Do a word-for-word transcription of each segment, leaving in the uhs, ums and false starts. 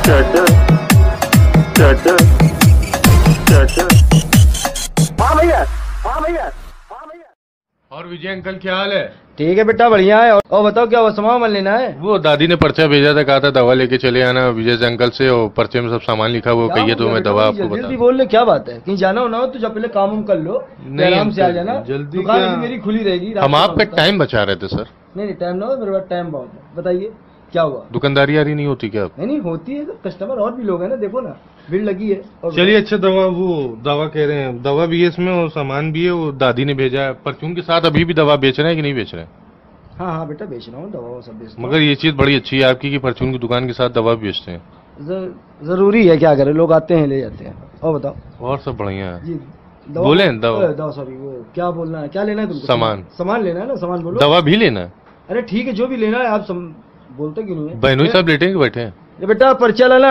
हाँ भैया, हाँ भैया, हाँ भैया। और विजय अंकल क्या हाल है? ठीक है बेटा, बढ़िया है। और बताओ क्या हुआ, सामान वामान लेना है? वो दादी ने पर्चा भेजा था, कहा था दवा लेके चले आना विजय अंकल से, और पर्चे में सब सामान लिखा हुआ कहिए तो मैं दवा आपको बता। जल्दी बोल ले, क्या बात है? कहीं जाना होना हो तो जब पहले काम हम कर लो, आराम से आ जाना। जल्दी दुकान अभी मेरी खुली रहेगी। हम आपका टाइम बचा रहे थे सर। नहीं नहीं, टाइम ना हो, मेरे पास टाइम बहुत है। बताइए क्या हुआ? दुकानदारी यारी नहीं होती क्या? नहीं नहीं होती है, तो कस्टमर और भी लोग हैं ना, देखो ना भीड़ लगी है। चलिए अच्छा, दवा वो दवा कह रहे हैं, दवा भी है इसमें और सामान भी है, वो दादी ने भेजा है। परचून के साथ अभी भी दवा बेच रहे हैं कि नहीं बेच रहे हैं? हाँ हाँ बेटा, बेच रहा हूँ दवा, सब बेच रहा हूँ। मगर ये चीज बड़ी अच्छी है आपकी कि परचून की दुकान के साथ दवा भी बेचते हैं। जरूरी है, क्या करें, लोग आते हैं ले जाते हैं। और बताओ। और सब बढ़िया है जी। बोले दवा, दवा सॉरी, वो क्या बोलना है, क्या लेना है तुमको? सामान सामान लेना है ना, सामान बोलो। दवा भी लेना है? अरे ठीक है, जो भी लेना है आप सम... बोलते क्यों नहीं है? बहनोई साहब लेटे हैं बैठे हैं? ये बेटा पर्चा लाना।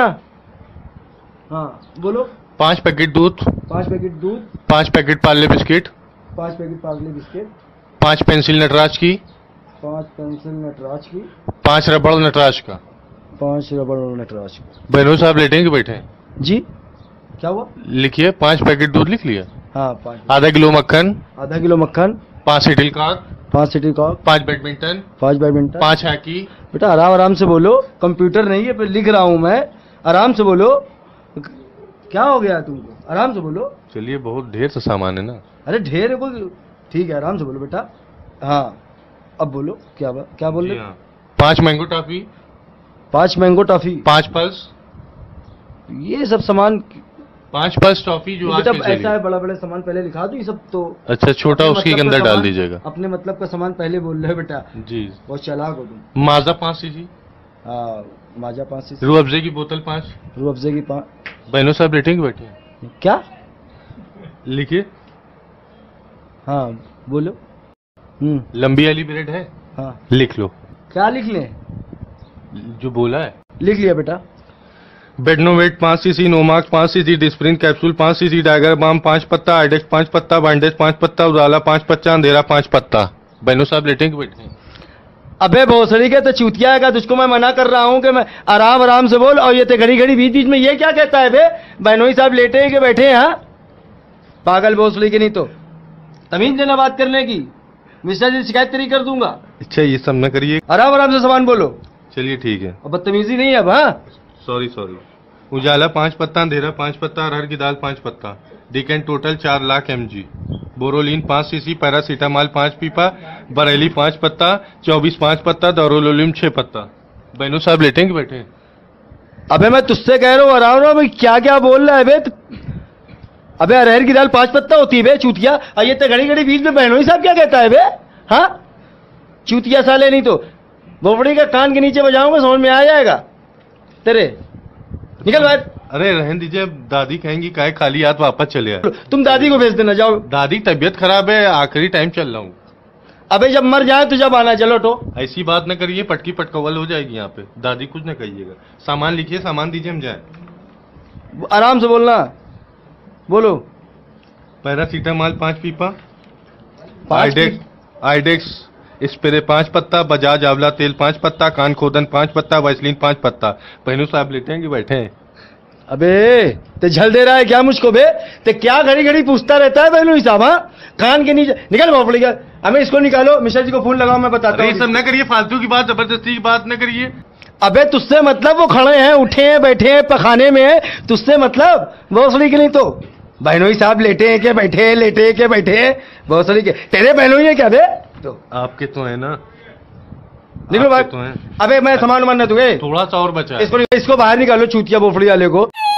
हाँ बोलो। पांच पैकेट दूध, पांच पैकेट दूध, पांच पैकेट पार्ले बिस्किट, पांच पैकेट पार्ले बिस्किट, पांच पेंसिल नटराज की, पांच पेंसिल नटराज की, पांच रबड़ नटराज का, पांच रबड़ नटराज का। बहनोई साहब लेटे हैं कि बैठे हैं? जी क्या हुआ? लिखिए, पांच पैकेट दूध लिख लिया। हाँ पाँच। आधा किलो मक्खन, आधा किलो मक्खन, पांच सिटिल कॉक, पांच सिटी कॉक, पांच बैडमिंटन, पांच बैडमिंटन, पांच हैकी। बेटा आराम आराम से बोलो, कंप्यूटर नहीं है पे लिख रहा हूँ मैं, आराम से बोलो। क्या हो गया तुमको? आराम से बोलो। चलिए बहुत ढेर सा सामान है ना। अरे ढेर है कोई, ठीक है आराम से बोलो बेटा। हाँ अब बोलो, क्या बात, क्या बोल रहे? पांच मैंगो टॉफी, पांच मैंगो टॉफी, पांच पल्स, ये सब सामान। पांच पल्स टॉफी जो आज ऐसा है, बड़ा बड़ा सामान पहले लिखा दो, ये सब तो। अच्छा छोटा उसके मतलब अंदर डाल दीजिएगा। अपने मतलब का सामान पहले बोल रहे हो बेटा। जी बहुत चालाक हो तुम। माजा पाँच सीजी, हाँ माजा पाँच सीजी, रूह अफ़ज़े की बोतल पाँच, रूह अफ़ज़े की पाँच। बहनों साहब लेटेंगे बैठे हैं क्या? लिखिए। हाँ बोलो। हम्म लंबी वाली ब्रेड है? हाँ लिख लो। क्या लिख लें? जो बोला है लिख लिया बेटा। बेडनोवेट पाँच सीसी, नोमार्क पाँच सीसी, डिस्प्रिन कैप्सूल पाँच सीसी, डायगर बाम पाँच पत्ता, आइडेक्स पाँच पत्ता, बैंडेज पाँच पत्ता, उजाला पाँच पत्ता, अंधेरा पाँच पत्ता। बहनों साहब लेटेंगे बैठे हैं? अबे भोसड़ी के तो चूतिया का, तुझको मैं मना कर रहा हूँ कि मैं आराम आराम से बोल, और ये तो घड़ी घड़ी बीच बीच में ये क्या कहता है बे? बहनोई साहब लेटे हैं कि बैठे हैं? हाँ पागल भोसड़ी के, नहीं तो तमीज देना बात करने की, मिस्टर जी शिकायत तेरी कर दूंगा। अच्छा ये सब न करिए, आराम आराम से सामान बोलो। चलिए ठीक है। अब बदतमीजी नहीं है अब। हाँ सॉरी सॉरी। उजाला पाँच पत्ता, अंधेरा पाँच पत्ता, अरहर की दाल पाँच पत्ता, डिकन टोटल चार लाख एम जी, बोरोलिन पाँच सीसी, पैरासीटामॉल पाँच पीपा, बरेली पाँच पत्ता, चौबीस पाँच पत्ता, डोरोलोलिम छह पत्ता। बहनों साहब लेटेंगे बैठे? अबे मैं तुझसे कह रहा हूँ आराम आराम, क्या क्या बोल रहा है बे? अबे अरहर की दाल पाँच पत्ता होती है बे चूतिया, और ये तो घड़ी घड़ी बीच में बहनोई साहब क्या कहता है बे? हाँ चूतिया साले, नहीं तो बोपड़ी का कान के नीचे बजाऊंगा, समझ में आ जाएगा तेरे। निकल बाहर। अरे रहने दीजिए, दादी कहेंगी काहे खाली हाथ वापस चले आए। तुम दादी को भेज देना, जाओ। दादी की तबीयत खराब है, आखिरी टाइम चल रहा हूँ। अबे जब मर जाए तो जब आना, चलो तो। ऐसी बात न करिए, पटकी पटकवल हो जाएगी यहाँ पे। दादी कुछ न कहिएगा। सामान लिखिए, सामान दीजिए, हम जाए। आराम से बोलना, बोलो। पैरासीटामॉल पाँच पीपा, आइडेक्स आइडेक्स स्प्रे पाँच पत्ता, बजाज आंवला तेल पाँच पत्ता, कान खोदन पाँच पत्ता, वैसलीन पाँच पत्ता। बहनों साहब लेटेंगे बैठे हैं? अबे ते झल दे रहा है क्या मुझको बे? ते क्या घड़ी घड़ी पूछता रहता है बहनों साहब? हाँ कान के नीचे निकल बोपड़ी का। हमें इसको निकालो, मिश्रा जी को फोन लगाओ, मैं बताता हूँ। ये सब न करिए, फालतू की बात, जबरदस्ती की बात न करिए। अबे तुझसे मतलब, वो खड़े हैं, उठे हैं, बैठे हैं, पखाने में है, तुझसे मतलब भोसड़ी के। नहीं तो बहनोई साहब लेटे हैं के बैठे हैं, लेटे हैं के बैठे हैं, भोसड़ी के। तेरे बहनोई है क्या बे? तो आपके तो है ना। निकलो बाहर। तो है। अबे मैं सामान वामान न दूंगे, थोड़ा सा और बचा है। इसको इसको बाहर निकालो, चूतिया बोफड़ी वाले को।